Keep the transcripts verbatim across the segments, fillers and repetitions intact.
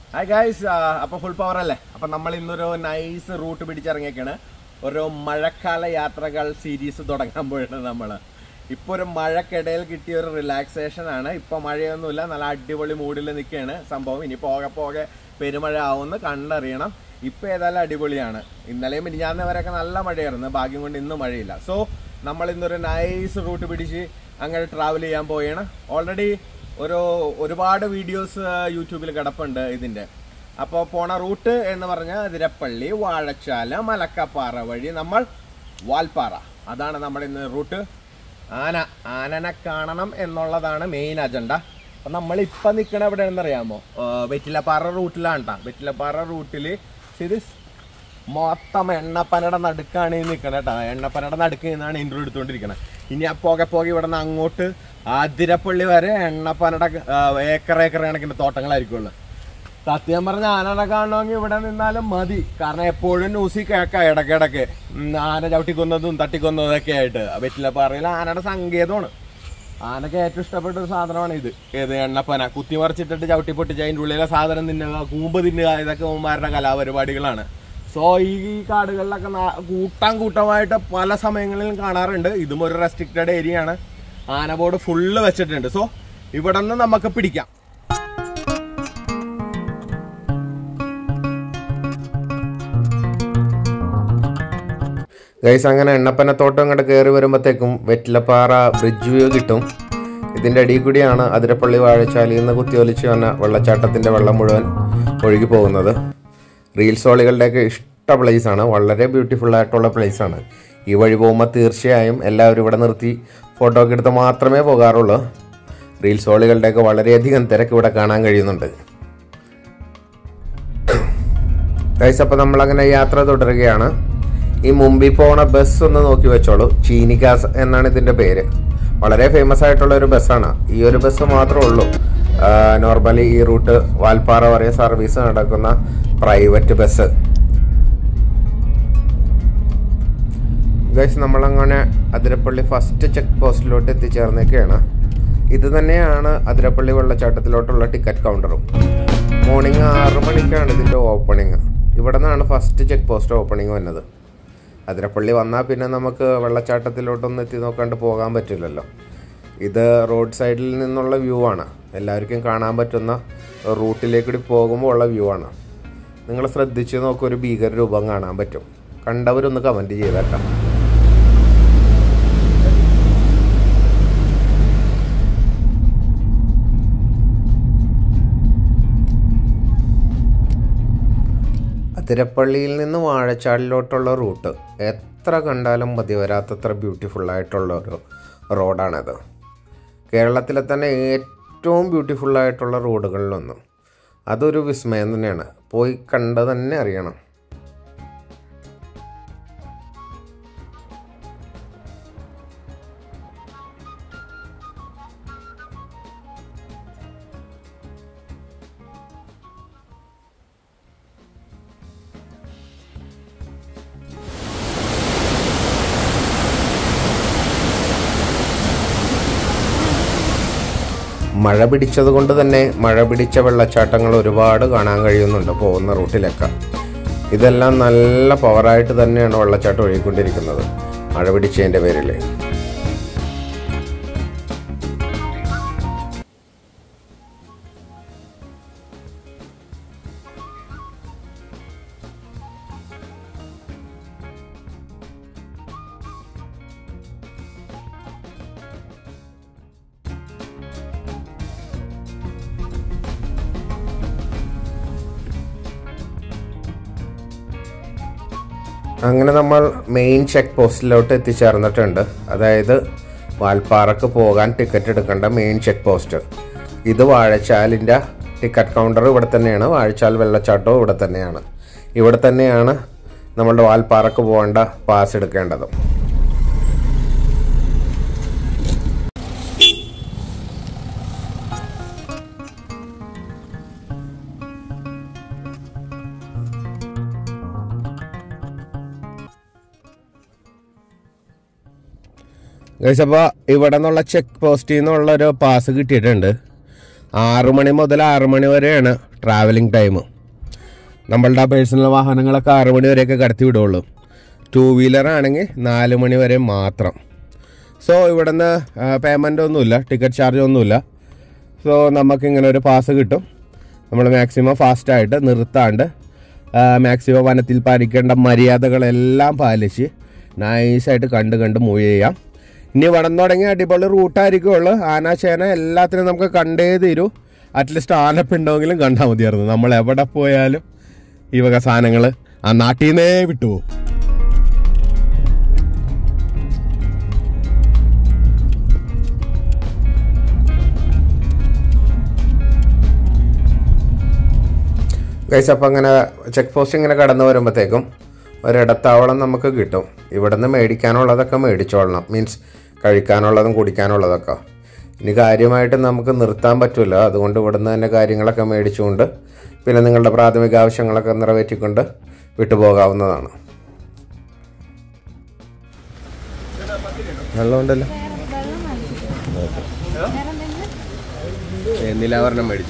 Hi guys, അപ്പോൾ full power അല്ലേ? അപ്പം നമ്മൾ ഇന്നൊരു നൈസ് റൂട്ട് പിടിച്ചിറങ്ങിയൊക്കെയാണ്. ഒരു മഴക്കാല യാത്രകൾ സീരീസ് തുടങ്ങാൻ പോയിട്ട് നമ്മൾ ഇപ്പോൾ ഒരു മഴക്കിടയിൽ കിട്ടിയ ഒരു റിലാക്സേഷൻ ആണ്. ഇപ്പോൾ മഴയൊന്നുമില്ല, നല്ല അടിപൊളി മൂഡിൽ നിൽക്കുകയാണ് സംഭവം. ഇനി പോകെ പോകെ പെരുമഴ ആവുമെന്ന് കണ്ടറിയണം. ഇപ്പോൾ ഏതായാലും അടിപൊളിയാണ്. ഇന്നലെയും മിനിഞ്ഞാന്ന് വരെയൊക്കെ നല്ല മഴയായിരുന്നു, ഭാഗ്യം കൊണ്ട് ഇന്നും മഴയില്ല. സോ നമ്മൾ ഇന്നൊരു നൈസ് റൂട്ട് പിടിച്ച് അങ്ങനെ ട്രാവൽ ചെയ്യാൻ പോവുകയാണ്. ഓൾറെഡി ഒരു ഒരുപാട് വീഡിയോസ് യൂട്യൂബിൽ കിടപ്പുണ്ട് ഇതിൻ്റെ. അപ്പോൾ പോണ റൂട്ട് എന്ന് പറഞ്ഞാൽ അതിരപ്പള്ളി, വാഴച്ചാല, മലക്കപ്പാറ വഴി നമ്മൾ വാൽപ്പാറ. അതാണ് നമ്മുടെ ഇന്ന് റൂട്ട്. ആന ആനനെ കാണണം എന്നുള്ളതാണ് മെയിൻ അജണ്ട. അപ്പം നമ്മളിപ്പം നിൽക്കണ എവിടെയാണെന്നറിയാമോ? വെറ്റിലപ്പാറ റൂട്ടിലാണ് കേട്ടോ. വെറ്റിലപ്പാറ റൂട്ടിൽ ശരി മൊത്തം എണ്ണപ്പനയുടെ നടുക്കാണ് ഈ നിൽക്കണത് കേട്ടോ. എണ്ണപ്പനയുടെ നടുക്ക് നിന്നാണ് ഇൻട്രോ എടുത്തുകൊണ്ടിരിക്കുന്നത്. ഇനി ആ പോകെ പോകെ ഇവിടെ നിന്ന് അങ്ങോട്ട് അതിരപ്പള്ളി വരെ എണ്ണപ്പനയുടെ ഏക്കർ ഏക്കർ കണക്കിൻ്റെ തോട്ടങ്ങളായിരിക്കുള്ളൂ. സത്യം പറഞ്ഞ ആനനെ കാണണമെങ്കിൽ ഇവിടെ നിന്നാലും മതി. കാരണം എപ്പോഴും ന്യൂസിൽ കേൾക്കാം ഇടയ്ക്കിടയ്ക്ക് ആന ചവിട്ടിക്കൊന്നതും തട്ടിക്കൊന്നതൊക്കെ ആയിട്ട്. വെറ്റിലപ്പാറയിൽ ആനയുടെ സങ്കേതമാണ്. ആനക്ക് ഏറ്റവും ഇഷ്ടപ്പെട്ട ഒരു സാധനമാണ് ഇത്. ഏത് എണ്ണപ്പന കുത്തി മറിച്ചിട്ടിട്ട് ചവിട്ടി പൊട്ടിച്ച് അതിൻ്റെ ഉള്ളിലെ സാധനം തിന്നുക, കൂമ്പ് തിന്നുക, ഇതൊക്കെ ഉമ്മാരുടെ കലാപരിപാടികളാണ്. സോ ഈ കാടുകളിലൊക്കെ കൂട്ടം കൂട്ടമായിട്ട് പല സമയങ്ങളിലും കാണാറുണ്ട്. ഇതും ഒരു റെസ്ട്രിക്റ്റഡ് ഏരിയ ആണ്. ആന ബോർഡ് ഫുള്ള് വെച്ചിട്ടുണ്ട്. സോ ഇവിടെ നിന്ന് നമുക്ക് പിടിക്കാം. ഗൈസ്, അങ്ങനെ എണ്ണപ്പനത്തോട്ടം ഇങ്ങോട്ട് കയറി വരുമ്പോഴത്തേക്കും വെറ്റിലപ്പാറ ബ്രിഡ്ജ് വ്യൂ കിട്ടും. ഇതിൻ്റെ അടിയിൽ കൂടിയാണ് അതിരപ്പള്ളി വാഴച്ചാലിൽ നിന്ന് കുത്തിയൊലിച്ച് വന്ന വെള്ളച്ചാട്ടത്തിൻ്റെ വെള്ളം മുഴുവൻ ഒഴുകി പോകുന്നത്. റീൽസ് ഓളികളുടെയൊക്കെ ഇഷ്ട പ്ലേസാണ്. വളരെ ബ്യൂട്ടിഫുൾ ആയിട്ടുള്ള പ്ലേസാണ്. ഈ വഴി പോകുമ്പോൾ തീർച്ചയായും എല്ലാവരും ഇവിടെ നിർത്തി ഫോട്ടോ ഒക്കെ എടുത്ത് മാത്രമേ പോകാറുള്ളൂ. റീൽസ് ഓളികളുടെയൊക്കെ വളരെയധികം തിരക്ക് ഇവിടെ കാണാൻ കഴിയുന്നുണ്ട്. ഗൈസ്, അപ്പോൾ നമ്മളങ്ങനെ യാത്ര തുടരുകയാണ്. ഈ മുമ്പിൽ പോണ ബസ് ഒന്ന് നോക്കി വെച്ചോളൂ. ചീനിക്കാസ് എന്നാണ് ഇതിൻ്റെ പേര്. വളരെ ഫേമസ് ആയിട്ടുള്ള ഒരു ബസ്സാണ്. ഈ ഒരു ബസ് മാത്രമേ ഉള്ളൂ നോർമലി ഈ റൂട്ട് വാൽപ്പാറ വരെ സർവീസ് നടക്കുന്ന പ്രൈവറ്റ് ബസ്. ഗൈസ്, നമ്മളങ്ങനെ അതിരപ്പള്ളി ഫസ്റ്റ് ചെക്ക് പോസ്റ്റിലോട്ട് എത്തിച്ചേർന്നൊക്കെയാണ്. ഇത് തന്നെയാണ് അതിരപ്പള്ളി വെള്ളച്ചാട്ടത്തിലോട്ടുള്ള ടിക്കറ്റ് കൗണ്ടറും. മോർണിംഗ് ആറ് മണിക്കാണ് ഇതിൻ്റെ ഓപ്പണിങ്. ഇവിടെ നിന്നാണ് ഫസ്റ്റ് ചെക്ക് പോസ്റ്റ് ഓപ്പണിങ് വന്നത്. അതിരപ്പള്ളി വന്നാൽ പിന്നെ നമുക്ക് വെള്ളച്ചാട്ടത്തിലോട്ടൊന്നും എത്തി നോക്കാണ്ട് പോകാൻ പറ്റില്ലല്ലോ. ഇത് റോഡ് സൈഡിൽ നിന്നുള്ള വ്യൂ ആണ്. എല്ലാവർക്കും കാണാൻ പറ്റുന്ന റൂട്ടിലേക്കൂടി പോകുമ്പോൾ ഉള്ള വ്യൂ ആണ്. നിങ്ങൾ ശ്രദ്ധിച്ച് നോക്കുക, ഒരു ഭീകര രൂപം കാണാൻ പറ്റും. കണ്ടവരൊന്ന് കമൻറ്റ് ചെയ്തേക്കാം. അതിരപ്പള്ളിയിൽ നിന്ന് വാഴച്ചാലിലോട്ടുള്ള റൂട്ട് എത്ര കണ്ടാലും മതി വരാത്തത്ര ബ്യൂട്ടിഫുള്ളായിട്ടുള്ള ഒരു റോഡാണിത്. കേരളത്തിലെ തന്നെ ഏറ്റവും ബ്യൂട്ടിഫുള്ളായിട്ടുള്ള റോഡുകളിലൊന്നും. അതൊരു വിസ്മയം തന്നെയാണ്. പോയി കണ്ട് തന്നെ അറിയണം. മഴ പിടിച്ചത് കൊണ്ട് തന്നെ മഴ പിടിച്ച വെള്ളച്ചാട്ടങ്ങൾ ഒരുപാട് കാണാൻ കഴിയുന്നുണ്ട് പോകുന്ന റൂട്ടിലൊക്കെ. ഇതെല്ലാം നല്ല പവറായിട്ട് തന്നെയാണ് വെള്ളച്ചാട്ടം ഒഴുകിക്കൊണ്ടിരിക്കുന്നത് മഴ പിടിച്ചതിൻ്റെ പേരിൽ. അങ്ങനെ നമ്മൾ മെയിൻ ചെക്ക് പോസ്റ്റിലോട്ട് എത്തിച്ചേർന്നിട്ടുണ്ട്. അതായത് വാൽപ്പാറക്ക് പോകാൻ ടിക്കറ്റ് എടുക്കേണ്ട മെയിൻ ചെക്ക് പോസ്റ്റ്. ഇത് വാഴച്ചാലിൻ്റെ ടിക്കറ്റ് കൗണ്ടർ ഇവിടെ തന്നെയാണ്. വാഴച്ചാൽ വെള്ളച്ചാട്ടവും ഇവിടെ തന്നെയാണ്. ഇവിടെ തന്നെയാണ് നമ്മളുടെ വാൽപ്പാറക്ക് പോകേണ്ട പാസ് എടുക്കേണ്ടത്. ഗൈസ്, അപ്പോൾ ഇവിടെ നിന്നുള്ള ചെക്ക് പോസ്റ്റിൽ നിന്നുള്ളൊരു പാസ് കിട്ടിയിട്ടുണ്ട്. ആറു മണി മുതൽ ആറു മണി വരെയാണ് ട്രാവലിംഗ് ടൈം. നമ്മളുടെ പേഴ്സണൽ വാഹനങ്ങളൊക്കെ ആറ് മണി വരെയൊക്കെ കടത്തി വിടുള്ളൂ. ടു വീലർ ആണെങ്കിൽ നാല് മണി വരെ മാത്രം. സോ ഇവിടെ നിന്ന് പേയ്മെൻ്റ് ഒന്നുമില്ല, ടിക്കറ്റ് ചാർജ് ഒന്നുമില്ല. സോ നമുക്കിങ്ങനെ ഒരു പാസ് കിട്ടും. നമ്മൾ മാക്സിമം ഫാസ്റ്റായിട്ട് നിർത്താണ്ട് മാക്സിമം വനത്തിൽ പാലിക്കേണ്ട മര്യാദകളെല്ലാം പാലിച്ച് നൈസായിട്ട് കണ്ട് കണ്ട് മൂവ് ചെയ്യാം. ഇനി വടം തുടങ്ങി അടിപൊളി റൂട്ടായിരിക്കുള്ളൂ. ആന ചേന എല്ലാത്തിനും നമുക്ക് കണ്ടേ തീരൂ. അറ്റ്ലീസ്റ്റ് ആനപ്പുണ്ടെങ്കിലും കണ്ടാൽ മതിയായിരുന്നു. നമ്മൾ എവിടെ പോയാലും ഈ വക സാധനങ്ങൾ ആ നാട്ടിൽ നിന്നേ വിട്ടുപോകും. ഗൈസ്, അപ്പം അങ്ങനെ ചെക്ക് പോസ്റ്റ് ഇങ്ങനെ കടന്നു വരുമ്പോഴത്തേക്കും ഒരിടത്താവളം നമുക്ക് കിട്ടും. ഇവിടെ നിന്ന് മേടിക്കാനുള്ളതൊക്കെ മേടിച്ചോളണം. മീൻസ് കഴിക്കാനുള്ളതും കുടിക്കാനുള്ളതൊക്കെ. ഇനി കാര്യമായിട്ട് നമുക്ക് നിർത്താൻ പറ്റില്ല. അതുകൊണ്ട് ഇവിടെ നിന്ന് തന്നെ കാര്യങ്ങളൊക്കെ മേടിച്ചുകൊണ്ട് പിന്നെ നിങ്ങളുടെ പ്രാഥമിക ആവശ്യങ്ങളൊക്കെ നിറവേറ്റിക്കൊണ്ട് വിട്ടുപോകാവുന്നതാണ്. വെള്ളമുണ്ടല്ലോ, നിലാവരണം മേടിച്ചു.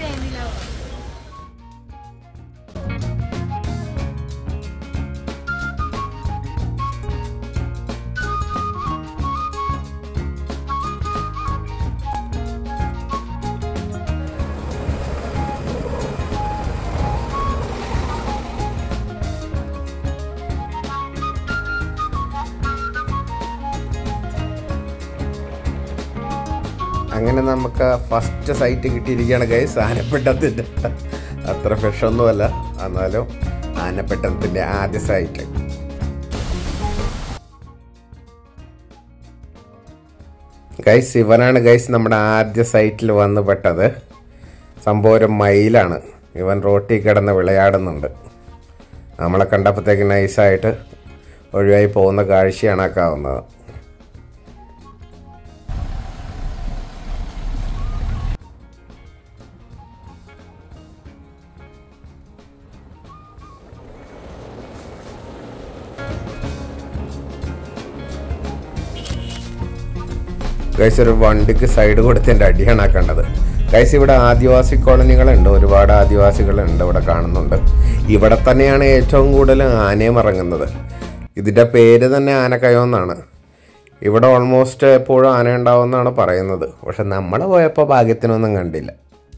അങ്ങനെ നമുക്ക് ഫസ്റ്റ് സൈറ്റ് കിട്ടിയിരിക്കുകയാണ് ഗൈസ്, ആനപ്പെട്ടത്തിൻ്റെ. അത്ര ഫ്രഷൊന്നുമല്ല, എന്നാലും ആനപ്പെട്ടത്തിൻ്റെ ആദ്യ സൈറ്റ്. ഗൈസ്, ഇവനാണ് ഗൈസ് നമ്മുടെ ആദ്യ സൈറ്റിൽ വന്ന് പെട്ടത്. സംഭവം ഒരു മയിലാണ്. ഇവൻ റോട്ടിൽ കിടന്ന് വിളയാടുന്നുണ്ട്. നമ്മളെ കണ്ടപ്പോഴത്തേക്ക് നൈസായിട്ട് ഒഴിവായി പോകുന്ന കാഴ്ചയാണ് ആക്കാവുന്നത്. ഗൈസ്, ഒരു വണ്ടിക്ക് സൈഡ് കൊടുത്തതിൻ്റെ അടിയാണ് ആക്കേണ്ടത്. ഗൈസ്, ഇവിടെ ആദിവാസി കോളനികളുണ്ട്, ഒരുപാട് ആദിവാസികളുണ്ട് ഇവിടെ കാണുന്നുണ്ട്. ഇവിടെ തന്നെയാണ് ഏറ്റവും കൂടുതൽ ആനയും ഇറങ്ങുന്നത്. ഇതിൻ്റെ പേര് തന്നെ ആനക്കയം എന്നാണ്. ഇവിടെ ഓൾമോസ്റ്റ് എപ്പോഴും ആന ഉണ്ടാവുമെന്നാണ് പറയുന്നത്. പക്ഷെ നമ്മൾ പോയപ്പോൾ ഭാഗ്യത്തിനൊന്നും കണ്ടില്ല.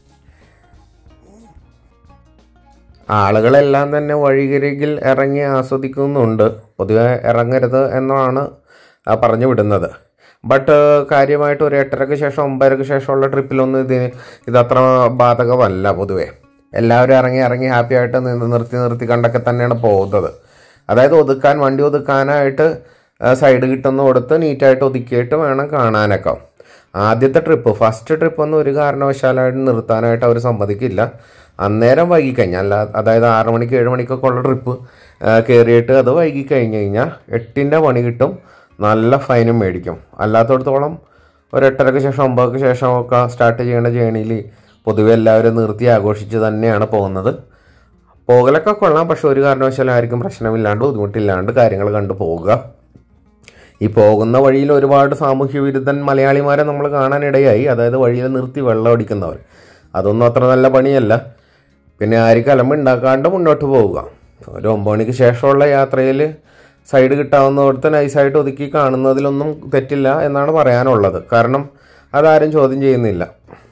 ആളുകളെല്ലാം തന്നെ വഴികരികിൽ ഇറങ്ങി ആസ്വദിക്കുന്നുണ്ട്. പൊതുവെ ഇറങ്ങരുത് എന്നാണ് പറഞ്ഞു വിടുന്നത്. ബട്ട് കാര്യമായിട്ട് ഒരു എട്ടരയ്ക്ക് ശേഷം ഒമ്പതരയ്ക്ക് ശേഷമുള്ള ട്രിപ്പിലൊന്നും ഇതിന് ഇതത്ര ബാധകമല്ല. പൊതുവേ എല്ലാവരും ഇറങ്ങി ഇറങ്ങി ഹാപ്പി ആയിട്ട് നിന്ന് നിർത്തി നിർത്തി കണ്ടൊക്കെ തന്നെയാണ് പോകുന്നത്. അതായത് ഒതുക്കാൻ വണ്ടി ഒതുക്കാനായിട്ട് സൈഡ് കിട്ടുന്ന കൊടുത്ത് നീറ്റായിട്ട് ഒതുക്കിയിട്ട് വേണം കാണാനൊക്കെ. ആദ്യത്തെ ട്രിപ്പ് ഫസ്റ്റ് ട്രിപ്പൊന്നും ഒരു കാരണവശാലായിട്ട് നിർത്താനായിട്ട് അവർ സമ്മതിക്കില്ല. അന്നേരം വൈകിക്കഴിഞ്ഞാൽ, അല്ല അതായത് ആറ് മണിക്ക് ഏഴ് മണിക്കൊക്കെ ഉള്ള ട്രിപ്പ് കയറിയിട്ട് അത് വൈകിക്കഴിഞ്ഞ് കഴിഞ്ഞാൽ എട്ടിൻ്റെ പണി കിട്ടും, നല്ല ഫൈനും മേടിക്കും. അല്ലാത്തടത്തോളം ഒരു എട്ടരയ്ക്ക് ശേഷം ഒമ്പതരയ്ക്ക് ശേഷമൊക്കെ സ്റ്റാർട്ട് ചെയ്യേണ്ട ജേണിയിൽ പൊതുവെ എല്ലാവരും നിർത്തി ആഘോഷിച്ച് തന്നെയാണ് പോകുന്നത്. പോകലൊക്കെ കൊള്ളാം, പക്ഷെ ഒരു കാരണവശാലും ആർക്കും പ്രശ്നമില്ലാണ്ട് ബുദ്ധിമുട്ടില്ലാണ്ട് കാര്യങ്ങൾ കണ്ടു പോകുക. ഈ പോകുന്ന വഴിയിൽ ഒരുപാട് സാമൂഹ്യ വിരുദ്ധൻ മലയാളിമാരെ നമ്മൾ കാണാനിടയായി. അതായത് വഴിയിൽ നിർത്തി വെള്ളം അടിക്കുന്നവർ. അതൊന്നും അത്ര നല്ല പണിയല്ല. പിന്നെ ആർക്കും അലമ്പ് ഉണ്ടാക്കാണ്ട് മുന്നോട്ട് പോവുക. ഒരു ഒമ്പത് മണിക്ക് ശേഷമുള്ള യാത്രയിൽ സൈഡ് കിട്ടാവുന്നിടത്ത് നൈസായിട്ട് ഒതുക്കി കാണുന്നതിലൊന്നും തെറ്റില്ല എന്നാണ് പറയാനുള്ളത്. കാരണം അതാരും ചോദ്യം ചെയ്യുന്നില്ല.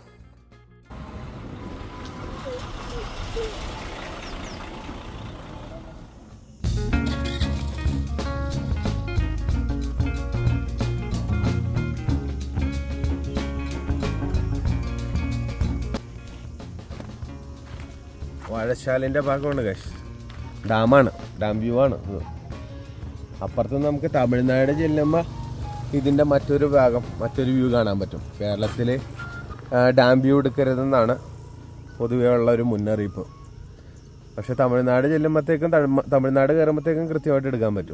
വാഴശാലിൻ്റെ ഭാഗമാണ് ഗൈസ്. ഡാമാണ്, ഡാം വ്യൂ ആണ്. അപ്പുറത്ത് നമുക്ക് തമിഴ്നാട് ചെല്ലുമ്പോൾ ഇതിൻ്റെ മറ്റൊരു ഭാഗം, മറ്റൊരു വ്യൂ കാണാൻ പറ്റും. കേരളത്തിൽ ഡാം വ്യൂ എടുക്കരുതെന്നാണ് പൊതുവേ ഉള്ള ഒരു മുന്നറിയിപ്പ്. പക്ഷെ തമിഴ്നാട് ചെല്ലുമ്പോഴത്തേക്കും തമിഴ്നാട് കയറുമ്പോഴത്തേക്കും കൃത്യമായിട്ട് എടുക്കാൻ പറ്റും.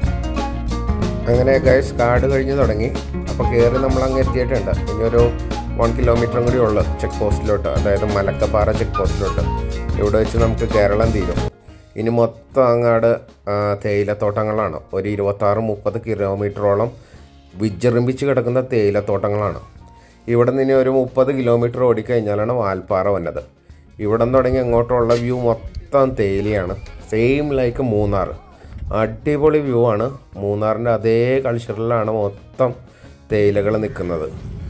അങ്ങനെ ഗൈസ് കാട് കഴിഞ്ഞ് തുടങ്ങി. അപ്പോൾ കയറി നമ്മൾ അങ്ങ് എത്തിയിട്ടുണ്ട്. ഇനി ഒരു വൺ കിലോമീറ്ററും കൂടി ഉള്ളു ചെക്ക് പോസ്റ്റിലോട്ട്, അതായത് മലക്കപ്പാറ ചെക്ക് പോസ്റ്റിലോട്ട്. ഇവിടെ വെച്ച് നമുക്ക് കേരളം തീരും. ഇനി മൊത്തം അങ്ങാട് തേയിലത്തോട്ടങ്ങളാണ്. ഒരു ഇരുപത്താറ് മുപ്പത് കിലോമീറ്ററോളം വിജൃംഭിച്ച് കിടക്കുന്ന തേയിലത്തോട്ടങ്ങളാണ്. ഇവിടെ നിന്ന് ഇനി ഒരു മുപ്പത് കിലോമീറ്റർ ഓടിക്കഴിഞ്ഞാലാണ് വാൽപ്പാറ വന്നത്. ഇവിടെ നിന്ന് തുടങ്ങി അങ്ങോട്ടുള്ള വ്യൂ മൊത്തം തേയിലയാണ്. Same like Munnar. അടിപൊളി വ്യൂ ആണ്. മൂന്നാറിൻ്റെ അതേ കൾച്ചറിലാണ് മൊത്തം തേയിലകൾ നിൽക്കുന്നത്.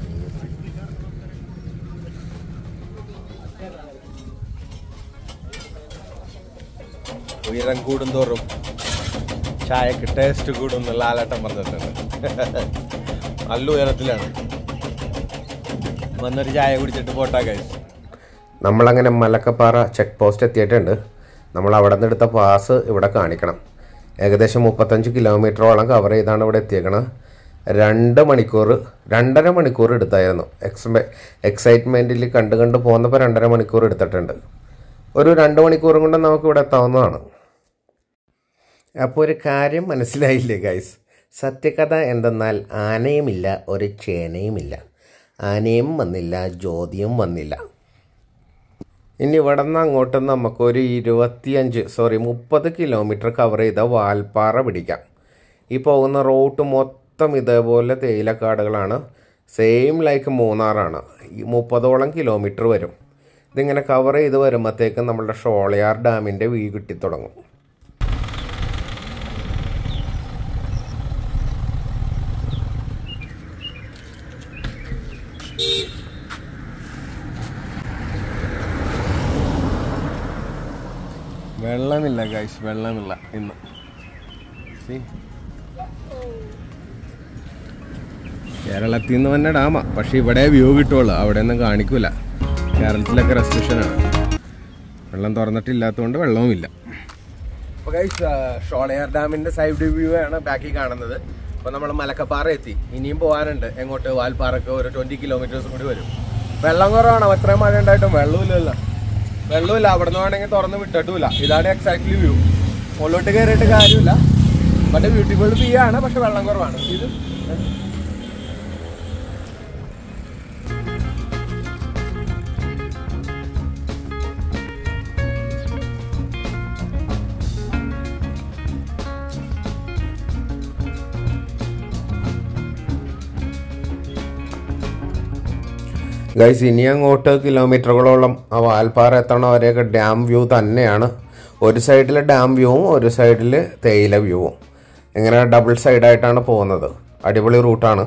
ഉയരം കൂടുന്തോറും ചായക്ക് ടേസ്റ്റ് കൂടും ലാലാട്ടം പറഞ്ഞിട്ടുണ്ട്. നല്ല ഉയരത്തിലാണ്. വന്നൊരു ചായ കുടിച്ചിട്ട് പോട്ടാ കഴിച്ചു. നമ്മളങ്ങനെ മലക്കപ്പാറ ചെക്ക് പോസ്റ്റ് എത്തിയിട്ടുണ്ട്. നമ്മൾ അവിടെ നിന്ന് എടുത്ത പാസ് ഇവിടെ കാണിക്കണം. ഏകദേശം മുപ്പത്തഞ്ച് കിലോമീറ്ററോളം കവർ ചെയ്താണ് ഇവിടെ എത്തിയേക്കണം. രണ്ട് മണിക്കൂർ രണ്ടര മണിക്കൂർ എടുത്തായിരുന്നു. എക്സ് എക്സൈറ്റ്മെൻറ്റിൽ കണ്ട് കണ്ട് പോകുന്നപ്പോൾ രണ്ടര മണിക്കൂർ എടുത്തിട്ടുണ്ട്. ഒരു രണ്ട് മണിക്കൂറും കൊണ്ട് നമുക്ക് ഇവിടെ എത്താവുന്നതാണ്. അപ്പോൾ ഒരു കാര്യം മനസ്സിലായില്ലേ ഗൈസ്? സത്യകഥ എന്തെന്നാൽ ആനയുമില്ല, ഒരു ചേനയുമില്ല. ആനയും വന്നില്ല, ജ്യോതിയും വന്നില്ല. ഇനി ഇവിടെ നിന്ന് അങ്ങോട്ട് നമുക്കൊരു ഇരുപത്തിയഞ്ച് സോറി മുപ്പത് കിലോമീറ്റർ കവർ ചെയ്ത വാൽപ്പാറ പിടിക്കാം. ഈ പോകുന്ന റൂട്ട് മൊത്തം ഇതേപോലെ തേയിലക്കാടുകളാണ്. Same like മൂന്നാറാണ്. ഈ മുപ്പതോളം കിലോമീറ്റർ വരും. ഇതിങ്ങനെ കവർ ചെയ്ത് വരുമ്പോഴത്തേക്കും നമ്മളുടെ ഷോളയാർ ഡാമിൻ്റെ വ്യൂ കിട്ടിത്തുടങ്ങും. വെള്ളമില്ല ഗൈസ്, വെള്ളമില്ല ഇന്ന്. കേരളത്തിൽ നിന്ന് തന്നെ ഡാമാ, പക്ഷെ ഇവിടെ വ്യൂ കിട്ടുള്ളൂ, അവിടെ ഒന്നും കാണിക്കൂല. കേരളത്തിലൊക്കെ റെസ്ട്രിക്ഷനാണ്. വെള്ളം തുറന്നിട്ടില്ലാത്തതുകൊണ്ട് വെള്ളവുമില്ല. അപ്പോൾ ഗൈസ് ഷോളയാർ ഡാമിൻ്റെ സൈഡ് വ്യൂ ആണ് ബാക്കി കാണുന്നത്. അപ്പോൾ നമ്മൾ മലക്കപ്പാറ എത്തി. ഇനിയും പോകാനുണ്ട്. എങ്ങോട്ട്? വാൽപ്പാറക്ക് ഒരു ട്വൻറ്റി കിലോമീറ്റേഴ്സും കൂടി വരും. വെള്ളം കുറവാണ്. അത്രയും മഴ ഉണ്ടായിട്ടും വെള്ളമില്ലല്ലോ. വെള്ളമില്ല. അവിടെ നിന്ന് വേണമെങ്കിൽ തുറന്ന് വിട്ടിട്ടുമില്ല. ഇതാണ് എക്സാക്ട്ലി വ്യൂ. മുകളിലോട്ട് കയറിയിട്ട് കാര്യമില്ല. ബട്ട് ബ്യൂട്ടിഫുൾ വ്യൂ ആണ്, പക്ഷെ വെള്ളം കുറവാണ്. ഇത് ഗൈസ് ഇനി അങ്ങോട്ട് കിലോമീറ്ററുകളോളം ആ വാൽപ്പാറ എത്തണ വരെയൊക്കെ ഡാം വ്യൂ തന്നെയാണ്. ഒരു സൈഡിൽ ഡാം വ്യൂവും ഒരു സൈഡിൽ തേയില വ്യൂവും. ഇങ്ങനെ ഡബിൾ സൈഡായിട്ടാണ് പോകുന്നത്. അടിപൊളി റൂട്ടാണ്.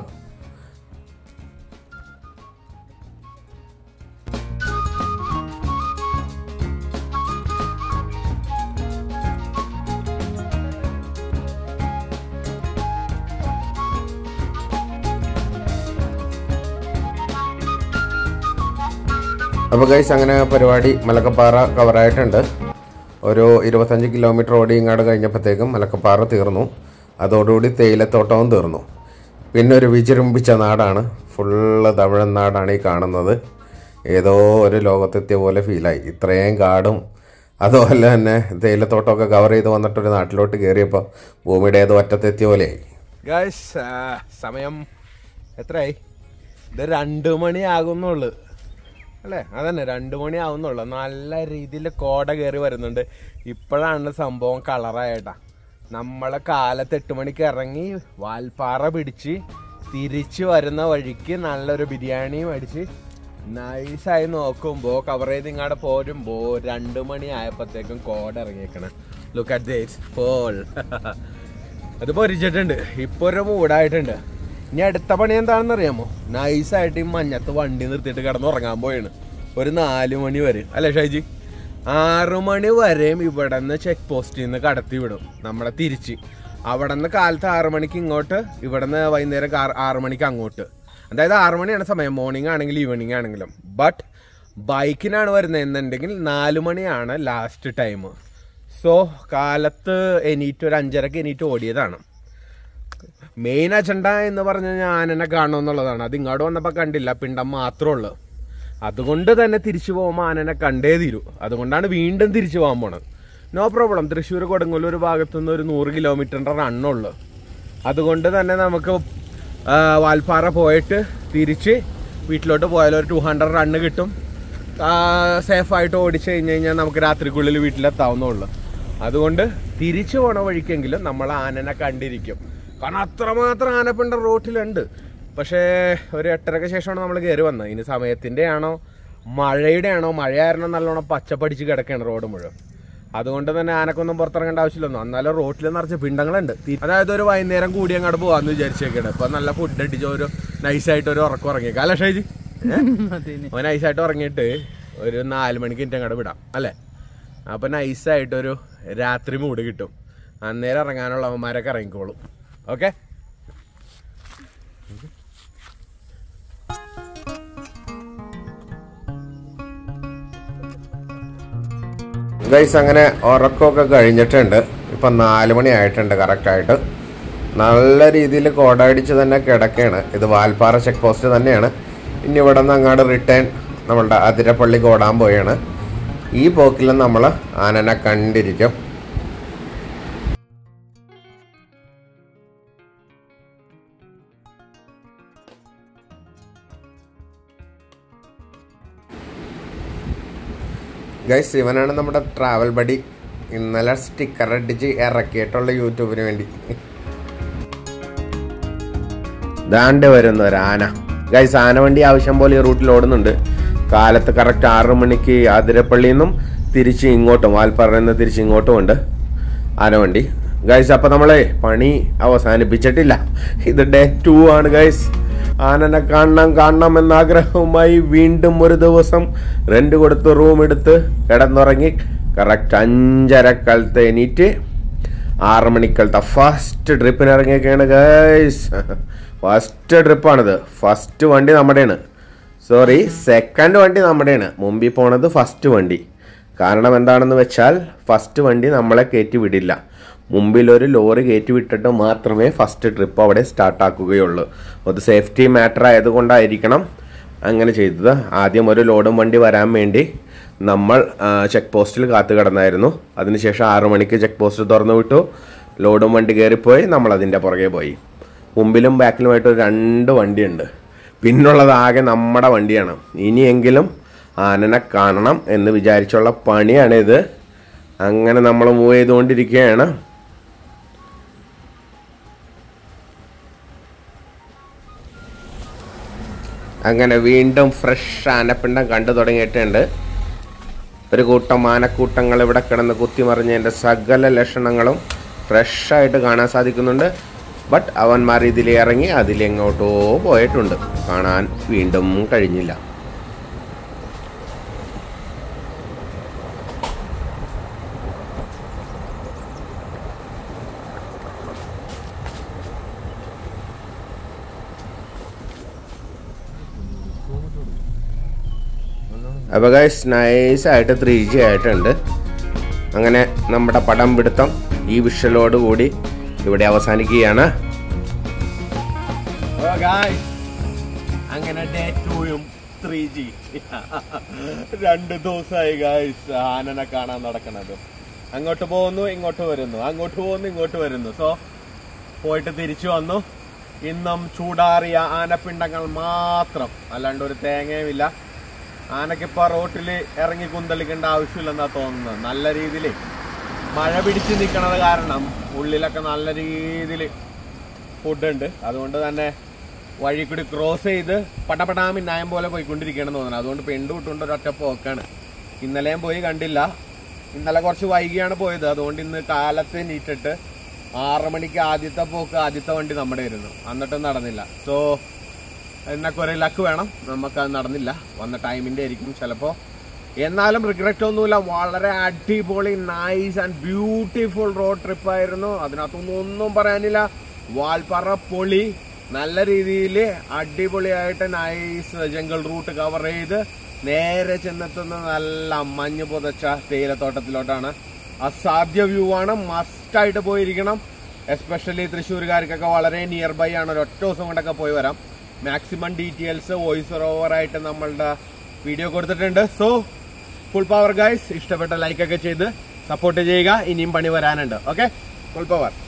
അപ്പോൾ ഗൈസ് അങ്ങനെ പരിപാടി മലക്കപ്പാറ കവറായിട്ടുണ്ട്. ഒരു ഇരുപത്തഞ്ച് കിലോമീറ്റർ ഓടി ഇങ്ങോട്ട് കഴിഞ്ഞപ്പോഴത്തേക്കും മലക്കപ്പാറ തീർന്നു. അതോടുകൂടി തേയിലത്തോട്ടവും തീർന്നു. പിന്നെ ഒരു വിജൃംഭിച്ച നാടാണ്. ഫുള്ള് തമിഴ്നാടാണ് ഈ കാണുന്നത്. ഏതോ ഒരു ലോകത്തെത്തിയ പോലെ ഫീലായി. ഇത്രയും കാടും അതുപോലെ തന്നെ തേയിലത്തോട്ടമൊക്കെ കവർ ചെയ്ത് വന്നിട്ടൊരു നാട്ടിലോട്ട് കയറിയപ്പോൾ ഭൂമിയുടെ ഏതോ അറ്റത്തെത്തിയ പോലെയായി. ഗൈസ് സമയം എത്രയായി? ഇത് രണ്ട് മണിയാകുന്നുള്ളു അല്ലേ? അതന്നെ, രണ്ട് മണി ആവുന്നുള്ളൂ. നല്ല രീതിയിൽ കോട കയറി വരുന്നുണ്ട്. ഇപ്പോഴാണ് സംഭവം കളറായിട്ടാ. നമ്മളെ കാലത്ത് എട്ട് മണിക്ക് ഇറങ്ങി വാൽപ്പാറ പിടിച്ച് തിരിച്ച് വരുന്ന വഴിക്ക് നല്ലൊരു ബിരിയാണി മേടിച്ച് നൈസായി നോക്കുമ്പോൾ കവർ ചെയ്ത് ഇങ്ങോട്ട് പോരുമ്പോൾ രണ്ട് മണി ആയപ്പോഴത്തേക്കും കോട ഇറങ്ങിയേക്കണേ. Look at this fall. അത് പൊരിച്ചിട്ടുണ്ട്. ഇപ്പോൾ ഒരു മൂടായിട്ടുണ്ട്. ഇനി അടുത്ത പണി എന്താണെന്ന് അറിയാമോ? നൈസായിട്ട് ഈ മഞ്ഞത്ത് വണ്ടി നിർത്തിയിട്ട് കിടന്ന് ഉറങ്ങാൻ പോയാണ് ഒരു നാല് മണി വരെ. അല്ലേ ഷൈജി? ആറു മണി വരെയും ഇവിടെ നിന്ന് ചെക്ക് പോസ്റ്റിൽ നിന്ന് കടത്തി വിടും നമ്മളെ തിരിച്ച്. അവിടെ നിന്ന് കാലത്ത് ആറു മണിക്ക് ഇങ്ങോട്ട്, ഇവിടെ നിന്ന് വൈകുന്നേരം ആറു മണിക്ക് അങ്ങോട്ട്. അതായത് ആറു മണിയാണ് സമയം, മോർണിംഗ് ആണെങ്കിലും ഈവനിങ് ആണെങ്കിലും. ബട്ട് ബൈക്കിനാണ് വരുന്നത് എന്നുണ്ടെങ്കിൽ നാല് മണിയാണ് ലാസ്റ്റ് ടൈം. സോ കാലത്ത് എണീറ്റ് ഒരു അഞ്ചരക്ക് എണീറ്റ് ഓടിയതാണ്. മെയിൻ അജണ്ട എന്ന് പറഞ്ഞു കഴിഞ്ഞാൽ ആനനെ കാണുമെന്നുള്ളതാണ്. അത് ഇങ്ങോട്ട് വന്നപ്പോൾ കണ്ടില്ല, പിണ്ടം മാത്രമേ ഉള്ളൂ. അതുകൊണ്ട് തന്നെ തിരിച്ചു പോകുമ്പോൾ ആനനെ കണ്ടേ തീരൂ. അതുകൊണ്ടാണ് വീണ്ടും തിരിച്ചു പോകാൻ പോണത്. No problem. തൃശ്ശൂർ കൊടുങ്ങല്ലൂർ ഭാഗത്തുനിന്ന് ഒരു നൂറ് കിലോമീറ്ററിൻ്റെ റണ്ണുള്ളൂ. അതുകൊണ്ട് തന്നെ നമുക്ക് വാൽപ്പാറ പോയിട്ട് തിരിച്ച് വീട്ടിലോട്ട് പോയാലും ഒരു ടു ഹൺഡ്രഡ് റണ്ണ് കിട്ടും. സേഫായിട്ട് ഓടിച്ചു കഴിഞ്ഞ് കഴിഞ്ഞാൽ നമുക്ക് രാത്രിക്കുള്ളിൽ വീട്ടിലെത്താവുന്നുള്ളൂ. അതുകൊണ്ട് തിരിച്ചു പോണ വഴിക്കെങ്കിലും നമ്മൾ ആനനെ കണ്ടിരിക്കും. കാരണം അത്രമാത്രം ആനപ്പിണ്ട റോട്ടിലുണ്ട്. പക്ഷേ ഒരു എട്ടരയ്ക്ക് ശേഷമാണ് നമ്മൾ കയറി വന്നത്. ഇനി സമയത്തിൻ്റെ ആണോ മഴയുടെ ആണോ, മഴയായിരുന്നു നല്ലോണം പച്ചപ്പടിച്ച് കിടക്കുകയാണ് റോഡ് മുഴുവൻ. അതുകൊണ്ട് തന്നെ ആനക്കൊന്നും പുറത്തിറങ്ങേണ്ട ആവശ്യമില്ലൊന്നും. എന്നാലും റോട്ടിൽ നിറച്ച് പിണ്ടങ്ങളുണ്ട്. അതായത് ഒരു വൈകുന്നേരം കൂടി അങ്ങോട്ട് പോകാമെന്ന് വിചാരിച്ചേക്കാണ്. ഇപ്പം നല്ല ഫുഡ് അടിച്ച് ഒരു നൈസായിട്ട് ഒരു ഉറക്കം ഉറങ്ങിയേക്കാം അല്ലേ ഷൈജി? അപ്പോൾ നൈസായിട്ട് ഉറങ്ങിയിട്ട് ഒരു നാല് മണിക്ക് എനിക്ക് അങ്ങോട്ട് വിടാം അല്ലേ? അപ്പോൾ നൈസായിട്ടൊരു രാത്രി മൂഡ് കിട്ടും. അന്നേരം ഇറങ്ങാനുള്ള അവന്മാരൊക്കെ ഇറങ്ങിക്കോളും. ഓക്കെ, ഗൈസ് അങ്ങനെ ഉറക്കമൊക്കെ കഴിഞ്ഞിട്ടുണ്ട്. ഇപ്പം നാല് മണി ആയിട്ടുണ്ട് കറക്റ്റായിട്ട്. നല്ല രീതിയിൽ കോടടിച്ച് തന്നെ കിടക്കുകയാണ്. ഇത് വാൽപ്പാറ ചെക്ക് പോസ്റ്റ് തന്നെയാണ്. ഇനി ഇവിടെ നിന്ന് അങ്ങോട്ട് റിട്ടേൺ നമ്മളുടെ അതിരപ്പള്ളി ഓടാൻ പോയാണ്. ഈ പോക്കിലും നമ്മൾ ആനനെ കണ്ടിരിക്കും. ഗൈസ് ഇവനാണ് നമ്മുടെ ട്രാവൽ ബഡി. ഇന്നലെ സ്റ്റിക്കർ അടിച്ച് ഇറക്കിയിട്ടുള്ള യൂട്യൂബിന് വേണ്ടി. ദാണ്ട് വരുന്ന ഒരു ആന. ഗൈസ് ആന വണ്ടി ആവശ്യം പോലെ ഈ റൂട്ടിൽ ഓടുന്നുണ്ട്. കാലത്ത് കറക്റ്റ് ആറ് മണിക്ക് അതിരപ്പള്ളിയിൽ നിന്നും തിരിച്ച് ഇങ്ങോട്ടും വാൽപ്പാറയിൽ നിന്ന് തിരിച്ച് ഇങ്ങോട്ടും ഉണ്ട് ആന വണ്ടി. ഗൈസ് അപ്പം നമ്മളെ പണി അവസാനിപ്പിച്ചിട്ടില്ല. ഇത് ഡേ ടു ആണ് ഗൈസ്. ആനനെ കാണണം കാണണം എന്നാഗ്രഹവുമായി വീണ്ടും ഒരു ദിവസം റെന്റ് കൊടുത്ത് റൂം എടുത്ത് കിടന്നുറങ്ങി കറക്റ്റ് അഞ്ചരക്കാലത്ത് എണീറ്റ് ആറ് മണിക്കാലത്തെ ഫസ്റ്റ് ട്രിപ്പിന് ഇറങ്ങിയൊക്കെയാണ് ഗൈസ്. ഫസ്റ്റ് ട്രിപ്പാണിത്. ഫസ്റ്റ് വണ്ടി നമ്മുടെയാണ്. സോറി, സെക്കൻഡ് വണ്ടി നമ്മുടെയാണ്. മുമ്പിൽ പോണത് ഫസ്റ്റ് വണ്ടി. കാരണം എന്താണെന്ന് വെച്ചാൽ ഫസ്റ്റ് വണ്ടി നമ്മളെ കയറ്റി വിടില്ല. മുമ്പിലൊരു ലോറി കയറ്റി വിട്ടിട്ട് മാത്രമേ ഫസ്റ്റ് ട്രിപ്പ് അവിടെ സ്റ്റാർട്ടാക്കുകയുള്ളൂ. അത് സേഫ്റ്റി മാറ്റർ ആയതുകൊണ്ടായിരിക്കണം അങ്ങനെ ചെയ്തത്. ആദ്യം ഒരു ലോഡും വണ്ടി വരാൻ വേണ്ടി നമ്മൾ ചെക്ക് പോസ്റ്റിൽ കാത്തു കിടന്നായിരുന്നു. അതിനുശേഷം ആറു മണിക്ക് ചെക്ക് പോസ്റ്റ് തുറന്നു വിട്ടു. ലോഡും വണ്ടി കയറിപ്പോയി. നമ്മളതിൻ്റെ പുറകെ പോയി. മുമ്പിലും ബാക്കിലുമായിട്ട് രണ്ട് വണ്ടിയുണ്ട്. പിന്നുള്ളത് ആകെ നമ്മുടെ വണ്ടിയാണ്. ഇനിയെങ്കിലും ആനനെ കാണണം എന്ന് വിചാരിച്ചുള്ള പണിയാണിത്. അങ്ങനെ നമ്മൾ മൂവ് ചെയ്തുകൊണ്ടിരിക്കുകയാണ്. അങ്ങനെ വീണ്ടും ഫ്രഷ് ആനപ്പിണ്ടം കണ്ടു തുടങ്ങിയിട്ടുണ്ട്. ഒരു കൂട്ടം ആനക്കൂട്ടങ്ങൾ ഇവിടെ കിടന്ന് കുത്തിമറിഞ്ഞതിൻ്റെ സകല ലക്ഷണങ്ങളും ഫ്രഷായിട്ട് കാണാൻ സാധിക്കുന്നുണ്ട്. ബട്ട് അവന്മാർ ഇതിലിറങ്ങി അതിലെങ്ങോട്ടോ പോയിട്ടുണ്ട്. കാണാൻ വീണ്ടും കഴിഞ്ഞില്ല. അപ്പോൾ ഗൈസ് നൈസായിട്ട് ത്രീ ജി ആയിട്ടുണ്ട്. അങ്ങനെ നമ്മുടെ പടം പിടുത്തം ഈ വിഷ്വലോട് കൂടി ഇവിടെ അവസാനിക്കുകയാണ്. അങ്ങനെ ഡേ ടൂയും ത്രീ ജി രണ്ട് ദിവസമായി ഗൈസ് ആനനെ കാണാൻ നടക്കണത്. അങ്ങോട്ട് പോകുന്നു, ഇങ്ങോട്ട് വരുന്നു, അങ്ങോട്ട് പോകുന്നു, ഇങ്ങോട്ട് വരുന്നു. സോ പോയിട്ട് തിരിച്ചു വന്നു. ഇന്നും ചൂടാറിയ ആനപ്പിണ്ടങ്ങൾ മാത്രം, അല്ലാണ്ട് ഒരു തേങ്ങയുമില്ല. ആനക്കിപ്പോൾ റോട്ടിൽ ഇറങ്ങി കുന്തളിക്കേണ്ട ആവശ്യമില്ലെന്നാ തോന്നുന്നത്. നല്ല രീതിയിൽ മഴ പിടിച്ച് നിൽക്കണത് കാരണം ഉള്ളിലൊക്കെ നല്ല രീതിയിൽ ഫുഡുണ്ട്. അതുകൊണ്ട് തന്നെ വഴി കൂടി ക്രോസ് ചെയ്ത് പടപടാമി ന്യായം പോലെ പോയിക്കൊണ്ടിരിക്കുകയാണെന്ന് തോന്നുന്നത്. അതുകൊണ്ട് പെണ്ടു വിട്ടുകൊണ്ട് ഒരൊറ്റ പോക്കാണ്. ഇന്നലെയും പോയി കണ്ടില്ല. ഇന്നലെ കുറച്ച് വൈകിയാണ് പോയത്. അതുകൊണ്ട് ഇന്ന് കാലത്ത് നീറ്റിട്ട് ആറ് മണിക്ക് ആദ്യത്തെ പോക്ക് ആദ്യത്തെ വണ്ടി നമ്മുടെ ആയിരുന്നു. എന്നിട്ടും നടന്നില്ല. സോ എന്നൊക്കെ ഒരു ലക്ക് വേണം. നമുക്കത് നടന്നില്ല. വന്ന ടൈമിൻ്റെ ആയിരിക്കും ചിലപ്പോൾ. എന്നാലും റിഗ്രറ്റ് ഒന്നുമില്ല. വളരെ അടിപൊളി നൈസ് ആൻഡ് ബ്യൂട്ടിഫുൾ റോഡ് ട്രിപ്പായിരുന്നു. അതിനകത്തൊന്നും ഒന്നും പറയാനില്ല. വാൽപ്പാറ പൊളി. നല്ല രീതിയിൽ അടിപൊളിയായിട്ട് നൈസ് ജംഗിൾ റൂട്ട് കവർ ചെയ്ത് നേരെ ചെന്നെത്തുന്ന നല്ല മഞ്ഞ് പുതച്ച തേയിലത്തോട്ടത്തിലോട്ടാണ്. അസാധ്യ വ്യൂ ആണ്. മസ്റ്റായിട്ട് പോയിരിക്കണം. എസ്പെഷ്യലി തൃശ്ശൂർക്കാർക്കൊക്കെ വളരെ നിയർ ബൈ ആണ്. ഒരൊറ്റ ദിവസം കൊണ്ടൊക്കെ പോയി വരാം. മാക്സിമം ഡീറ്റെയിൽസ് വോയിസ് ഓവറായിട്ട് നമ്മളുടെ വീഡിയോ കൊടുത്തിട്ടുണ്ട്. So full power guys. ഇഷ്ടപ്പെട്ട ലൈക്കൊക്കെ ചെയ്ത് സപ്പോർട്ട് ചെയ്യുക. ഇനിയും പണി വരാനുണ്ട്. Okay, full power.